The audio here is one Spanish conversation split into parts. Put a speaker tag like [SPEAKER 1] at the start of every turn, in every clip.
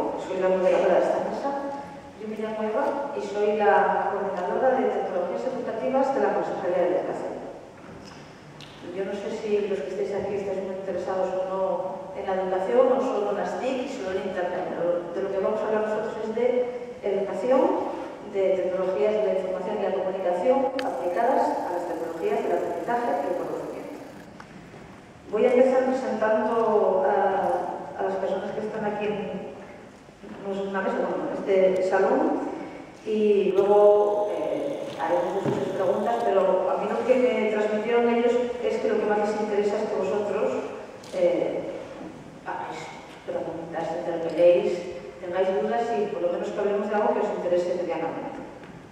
[SPEAKER 1] yo soy la moderadora de esta mesa. Yo me llamo Eva y soy la coordinadora de tecnologías educativas de la Consejería de Educación. Yo no sé si los que estáis aquí estáis muy interesados o no en la educación, o solo en las TIC y solo en Internet. De lo que vamos a hablar nosotros es de educación, de tecnologías de la información y la comunicación aplicadas a las tecnologías del aprendizaje y el conocimiento. Voy a empezar presentando a las personas que están aquí en este salón y luego haremos muchas preguntas, pero a mí lo que me transmitieron ellos es que lo que más les interesa es que vosotros hagáis preguntas, interpeléis, tengáis dudas y por lo menos que hablemos de algo que os interese medianamente.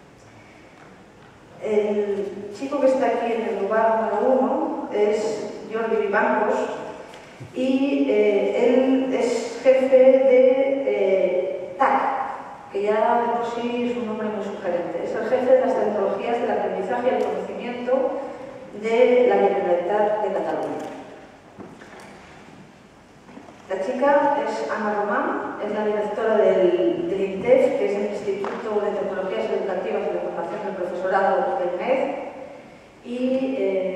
[SPEAKER 1] El chico que está aquí en el lugar número 1 es Jordi Vivancos y él es jefe de TAC, que ya de por sí es un nombre muy sugerente. Es el jefe de las tecnologías del aprendizaje y el conocimiento de la Generalitat de Cataluña. La chica es Ana Román, es la directora del INTEF, que es el Instituto de Tecnologías Educativas y de Formación del Profesorado del MED, y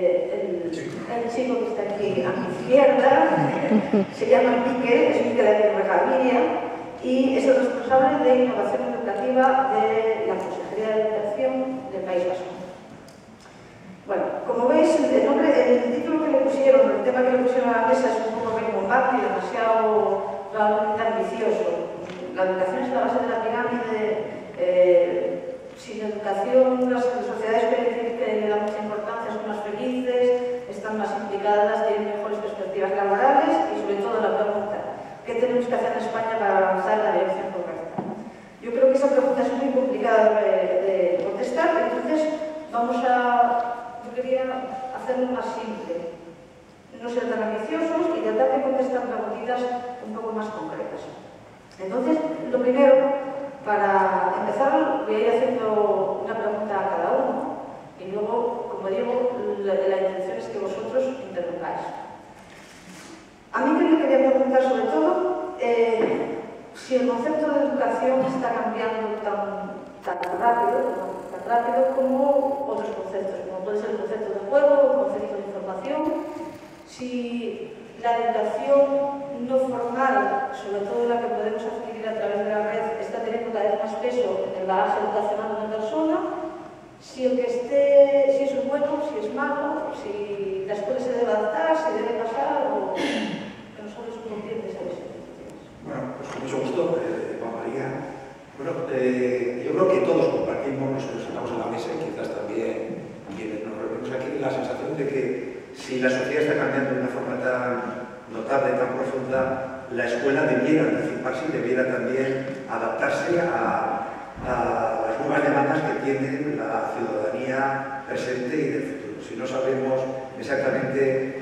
[SPEAKER 1] el chico que está aquí a mi izquierda se llama Miquel, es Miquel Rejaviria, y es el responsable de innovación educativa de la Consejería de Educación del País Vasco. Bueno, como veis, el título que le pusieron, el tema que le pusieron a la mesa es un poco rimbombante y demasiado realmente ambicioso. La educación es la base de la pirámide. Sin educación, las sociedades que le dan mucha importancia son más felices, están más implicadas, tienen mejores perspectivas laborales y, sobre todo, la pregunta: ¿qué tenemos que hacer en España para avanzar en la dirección correcta? Yo creo que esa pregunta es muy complicada de contestar, entonces yo quería hacerlo más simple, no ser tan ambiciosos y tratar de contestar preguntitas un poco más concretas. Entonces, lo primero, para empezar, voy a ir haciendo una pregunta a cada uno y luego, como digo, la intención es que vosotros intervengáis. A mí me quería preguntar sobre todo si el concepto de educación está cambiando tan rápido como otros conceptos, como puede ser el concepto de juego, el concepto de información, si la educación no formal, sobre todo la que podemos adquirir a través de la red, está teniendo cada vez más peso en el bagaje educacional de una persona, si eso es bueno, si es malo, si la escuela se debe adaptar, si debe pasar, o que nosotros compientes a eso.
[SPEAKER 2] Bueno, pues con mucho gusto, Juan María. Bueno, yo creo que todos compartimos, los que nos sentamos en la mesa y quizás también quienes nos reunimos aquí, la sensación de que si la sociedad está cambiando de una forma tan notable, tan profunda, la escuela debiera anticiparse y debiera también adaptarse a las nuevas demandas que tiene la ciudadanía presente y del futuro. Si no sabemos exactamente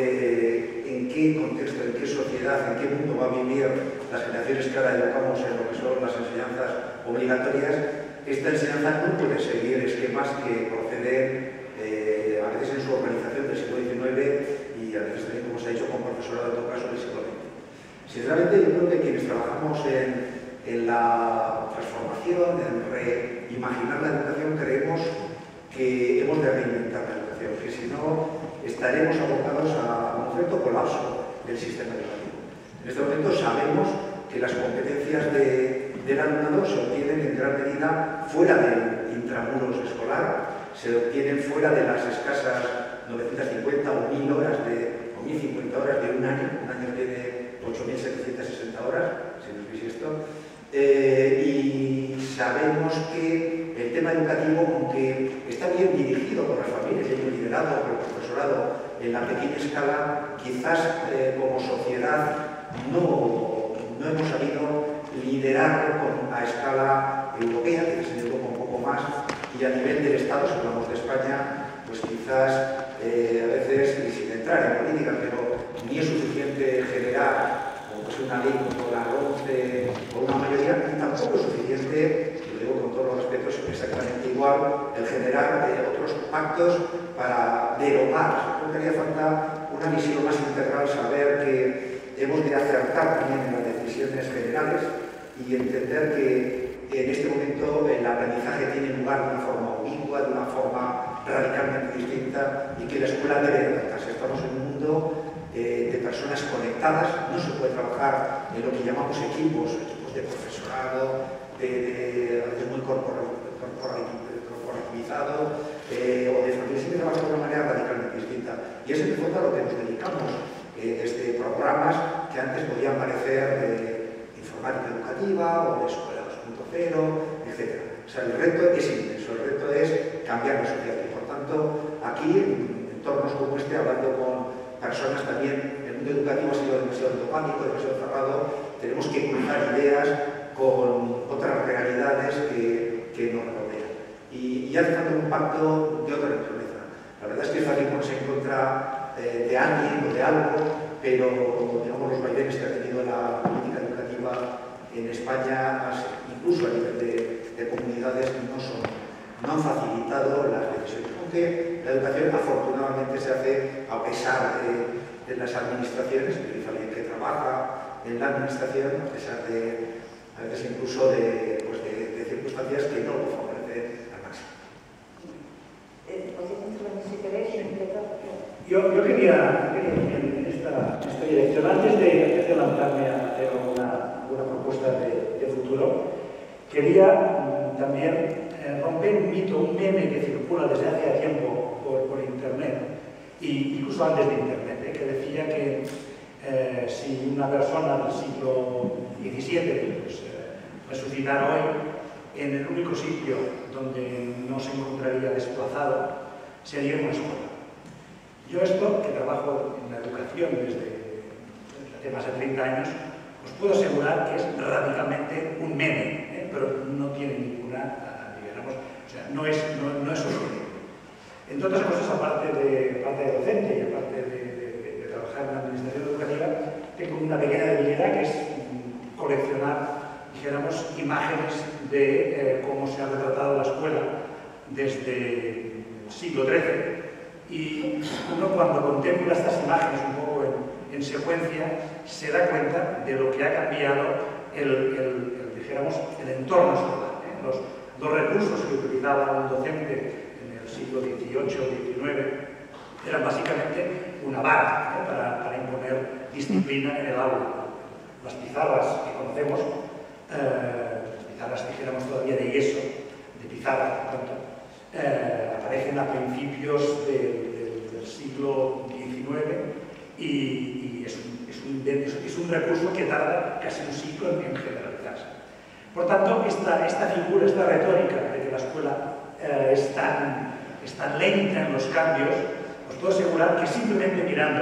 [SPEAKER 2] en qué contexto, en qué sociedad, en qué mundo va a vivir las generaciones que ahora educamos en lo que son las enseñanzas obligatorias, esta enseñanza no puede seguir esquemas que proceden a veces en su organización del siglo XIX y a veces también, como se ha dicho, con profesorado en todo caso del siglo XX. Sinceramente, yo creo que quienes trabajamos en la transformación, en reimaginar la educación, creemos que hemos de reinventar la educación, que si no estaremos abocados a un cierto colapso del sistema educativo. En este momento sabemos que las competencias del alumnado se obtienen en gran medida fuera del intramuros escolar, se obtienen fuera de las escasas 950 o 1000 horas o 1050 horas de un año tiene 8760 horas, si no es bisiesto, y sabemos que el tema educativo, aunque está bien dirigido por las familias y bien liderado por el profesorado en la pequeña escala, quizás como sociedad no hemos sabido liderarlo a escala europea, que es en Europa un poco más, y a nivel del Estado, si hablamos de España, pues quizás a veces, y sin entrar en política, pero ni es suficiente generar pues una ley como la 11 o una mayoría, y tampoco es suficiente, lo digo con todos los respetos, exactamente igual, el generar otros pactos para derogar. Creo que haría falta una visión más integral, saber que hemos de acertar también en las decisiones generales, y entender que en este momento el aprendizaje tiene lugar de una forma ubicua, de una forma radicalmente distinta y que la escuela debe adaptarse. Estamos en un mundo de personas conectadas, no se puede trabajar en lo que llamamos equipos de profesorado, a veces muy corporativizado, o de familias, siempre trabajar de una manera radicalmente distinta. Y es en el fondo a lo que nos dedicamos, desde programas que antes podían parecer de informática educativa o de escuela 2.0, etc. O sea, el reto es inmenso, el reto es cambiar la sociedad y por tanto aquí, en entornos como este, hablando con personas también, el mundo educativo ha sido demasiado automático, demasiado cerrado, tenemos que cruzar ideas con otras realidades que nos rodean. Y hace falta un pacto de otra naturaleza. La verdad es que es fácil ponerse en contra de alguien o de algo, pero digamos, los vaivenes que ha tenido la política educativa en España, incluso a nivel de comunidades, no han facilitado las decisiones. Aunque la educación afortunadamente se hace a pesar de las administraciones, de alguien que trabaja en la administración, a pesar de, a veces incluso de circunstancias que no lo favorecen al máximo.
[SPEAKER 3] Yo quería en esta dirección, antes de lanzarme a hacer una propuesta de futuro, quería también romper un mito, un meme que circula desde hace tiempo por Internet, e incluso antes de Internet, que decía que si una persona del siglo XVII resucitara hoy, en el único sitio donde no se encontraría desplazado sería en una escuela. Yo esto, que trabajo en la educación desde hace más de 30 años, os puedo asegurar que es radicalmente un meme, pero no tiene ninguna, digamos, o sea, no es sostenible. Entre otras cosas, aparte de docente y aparte de trabajar en la administración educativa, tengo una pequeña debilidad que es coleccionar, dijéramos, imágenes de cómo se ha retratado la escuela desde el siglo XIII. Y uno, cuando contempla estas imágenes un poco en secuencia, se da cuenta de lo que ha cambiado dijéramos, el entorno escolar. Los recursos que utilizaba un docente en el siglo XVIII o XIX eran básicamente una vara para imponer disciplina en el aula. Las pizarras que conocemos, las pizarras, dijéramos, todavía de yeso, de pizarra, por tanto, aparecen a principios del siglo XIX y es un recurso que tarda casi un siglo en generalizarse. Por tanto, esta figura, esta retórica de que la escuela es tan lenta en los cambios, os puedo asegurar que simplemente mirando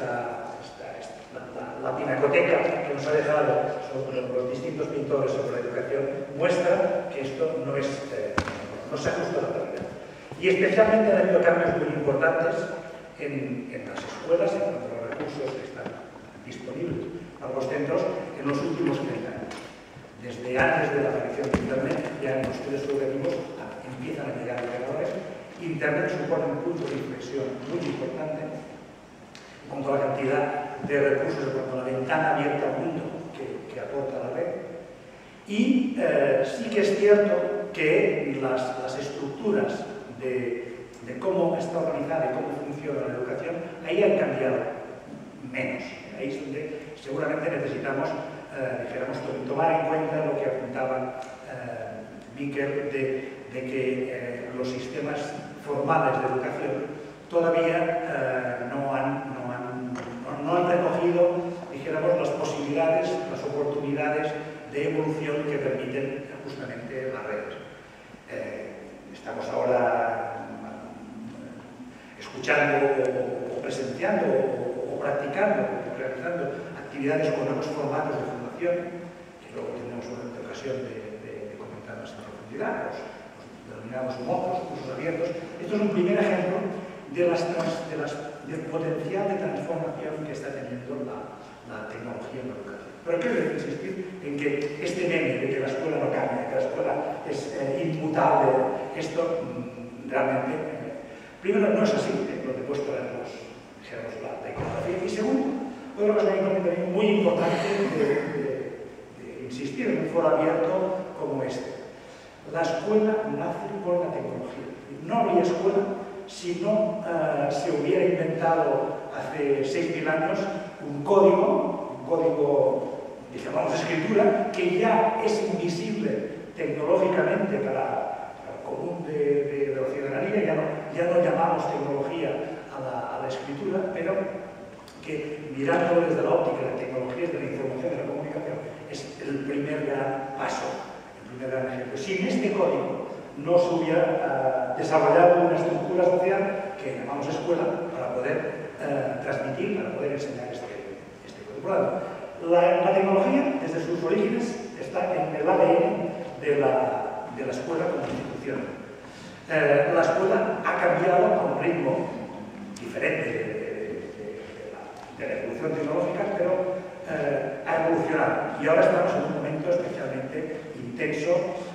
[SPEAKER 3] la pinacoteca que nos ha dejado sobre los distintos pintores sobre la educación muestra que esto no se ajusta a la realidad. Y especialmente han habido cambios muy importantes en las escuelas, en cuanto a los recursos que están disponibles para los centros en los últimos 30 años. Desde antes de la aparición de Internet, ya en los estudios educativos empiezan a llegar indicadores. Internet supone un punto de inflexión muy importante en cuanto a la cantidad de recursos, en cuanto a la ventana abierta al mundo que aporta la red. Y sí que es cierto que las estructuras de cómo está organizada y cómo funciona la educación, ahí han cambiado menos. Ahí es donde seguramente necesitamos, dijéramos, tomar en cuenta lo que apuntaba Miquel de que los sistemas formales de educación todavía no han recogido, dijéramos, las posibilidades, las oportunidades de evolución que permiten justamente las redes. Estamos ahora escuchando o presenciando o practicando o realizando actividades con nuevos formatos de formación, que luego tendremos una ocasión de comentar más en profundidad, los denominamos MOOCs, cursos abiertos. Esto es un primer ejemplo del potencial de transformación que está teniendo la tecnología en la educación. Pero quiero insistir en que este meme de que la escuela no cambia, que la escuela es inmutable, esto realmente, primero, no es así, lo demuestra la iconografía. Y segundo, otra cosa también muy importante de insistir en un foro abierto como este. La escuela nace con la tecnología. No habría escuela si no se hubiera inventado hace 6.000 años un código, llamamos escritura, que ya es invisible tecnológicamente para el común de la ciudadanía. Ya no llamamos tecnología a la escritura, pero que mirándolo desde la óptica de las tecnologías de la información y de la comunicación es el primer gran paso, el primer gran ejemplo. Sin este código no se hubiera desarrollado una estructura social que llamamos escuela para poder transmitir, para poder enseñar este código. Por lo tanto, la tecnología, desde sus orígenes, está en el ADN de la escuela como institución. La escuela ha cambiado a un ritmo diferente de la evolución tecnológica, pero ha evolucionado. Y ahora estamos en un momento especialmente intenso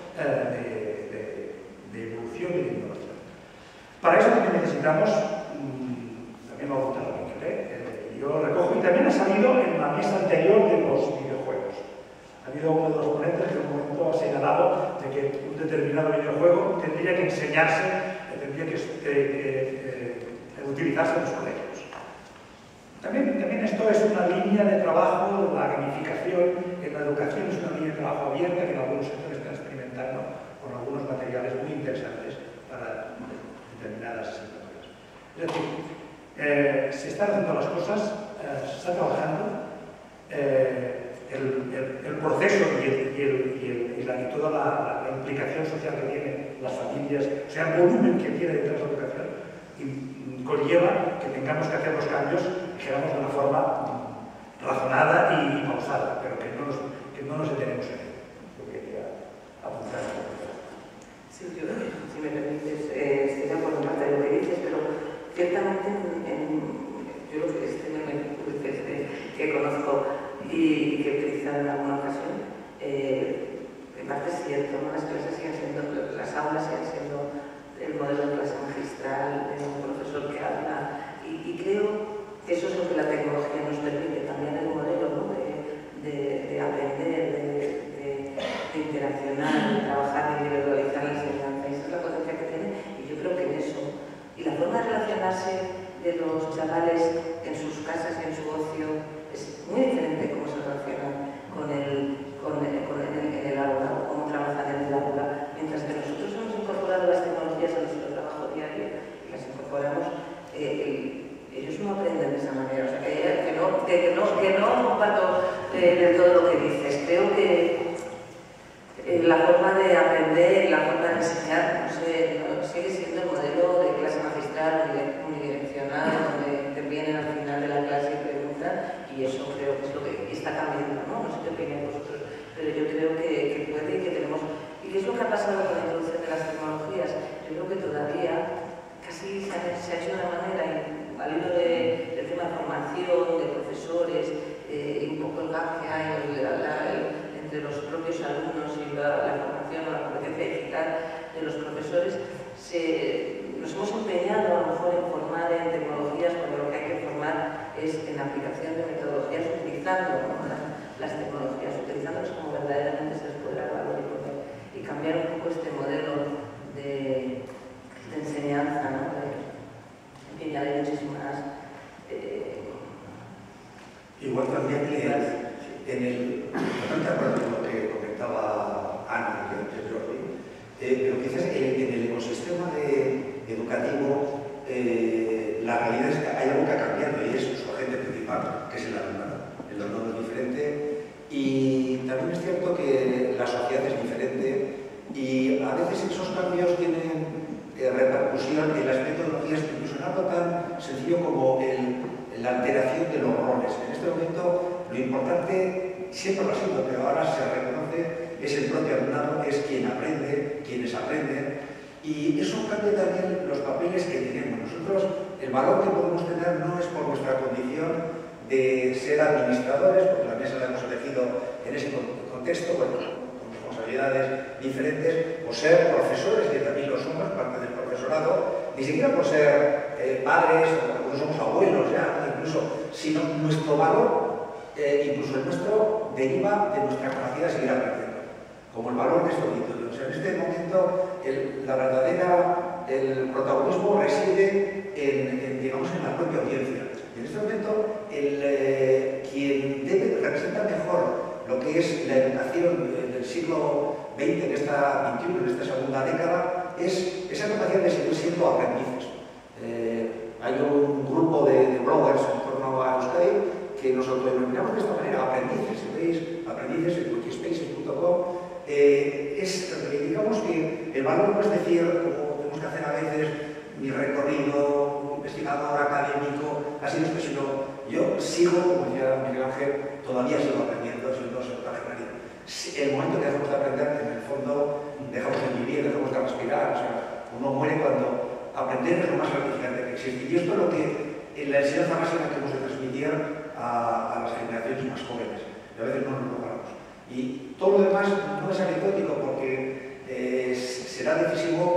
[SPEAKER 3] de evolución y de innovación. Para eso también necesitamos, también lo ha apuntado Miquel, yo recojo, y también ha salido en la mesa anterior de los videojuegos. Ha habido uno de los ponentes que en un momento ha señalado de que un determinado videojuego tendría que enseñarse, tendría que utilizarse en los colegios. También esto es una línea de trabajo, la gamificación en la educación es una línea de trabajo abierta que en algunos sectores están experimentando con algunos materiales muy interesantes para determinadas asignaturas. Es decir, se están haciendo las cosas, se está trabajando, el proceso y toda la implicación social que tienen las familias, o sea, el volumen que tiene detrás de la educación, conlleva que tengamos que hacer los cambios, digamos, de una forma razonada y pausada, pero que no nos detenemos en ello. Lo quería apuntar.
[SPEAKER 4] Sí, yo, si me permites, estoy de acuerdo en parte de lo que dices, pero ciertamente yo lo que que conozco y que he utilizado en alguna ocasión, en parte es cierto, ¿no? Las clases siguen siendo, las aulas siguen siendo el modelo de clase magistral, de un profesor que habla, y creo que eso es lo que la tecnología nos permite, también el modelo, ¿no? de aprender, de interaccionar, de trabajar, de individualizar la enseñanza. Esa es la potencia que tiene, y yo creo que en eso. Y la forma de relacionarse de los chavales en sus casas y en su ocio es muy diferente cómo se relacionan en el aula, cómo trabajan en el aula, mientras que nosotros hemos incorporado las tecnologías a nuestro trabajo diario y las incorporamos, ellos no aprenden de esa manera. O sea, que no comparto del todo lo que dices. Creo que la forma de aprender y la forma de enseñar, no sé, sigue siendo el modelo de clase magistral unidireccional, donde intervienen al final de la clase y preguntan, y eso creo que es lo que está cambiando, ¿no? No sé qué opináis vosotros, pero yo creo que puede y que tenemos. ¿Y qué es lo que ha pasado con la introducción de las tecnologías? Yo creo que todavía casi se ha hecho de una manera, al hilo del tema de formación, de profesores, y un poco el gap que hay entre los propios alumnos y la formación o la competencia digital de los profesores, nos hemos empeñado a lo mejor en formar en tecnologías cuando lo que hay que formar es en aplicación de metodologías utilizando, ¿no? las tecnologías, utilizándolas como verdaderamente se les puede dar valor y poder, y cambiar un poco este modelo de enseñanza, ¿no? En fin, ya hay muchísimas.
[SPEAKER 2] Igual también no te acuerdo con lo que comentaba Ana y antes Jordi, pero quizás en el ecosistema educativo la realidad es que hay algo que ha cambiado y es su agente principal, que es el alumnado. El alumnado es diferente y también es cierto que la sociedad es diferente y a veces esos cambios tienen repercusión en las metodologías, incluso en algo tan sencillo como la alteración de los roles. En este momento lo importante siempre lo ha sido, pero ahora se reconoce, es el propio alumnado, es quien aprende, quienes aprenden, y eso cambia también los papeles que tenemos. Nosotros, el valor que podemos tener no es por nuestra condición de ser administradores, porque la mesa la hemos elegido en ese contexto, con responsabilidades diferentes, o ser profesores, que también lo somos, parte del profesorado, ni siquiera por ser padres, o algunos somos abuelos ya, incluso, sino nuestro valor incluso el nuestro, deriva de nuestra capacidad de seguir aprendiendo, como el valor de estos títulos. En este momento, el protagonismo reside digamos, en la propia audiencia. En este momento, quien debe representar mejor lo que es la educación del siglo XX, en esta XXI, en esta segunda década, es esa capacidad de seguir siendo aprendices. Hay un grupo de bloggers en torno a Euskadi que nos autodenominamos de esta manera, aprendices. Si veis, aprendices en wikispaces.com, digamos que el valor no es decir, como tenemos que hacer a veces, mi recorrido investigador, académico, ha sido esto, sino yo sigo, como decía Miguel Ángel, todavía sigo aprendiendo, siendo septuagenario. El momento que dejamos de aprender, en el fondo, dejamos de vivir, dejamos de respirar, o sea, uno muere cuando aprender es lo más gratificante que existe. Y esto es lo que, en la enseñanza básica que hemos de transmitir a las generaciones más jóvenes. Y a veces no nos logramos. Y todo lo demás no es anecdótico porque será decisivo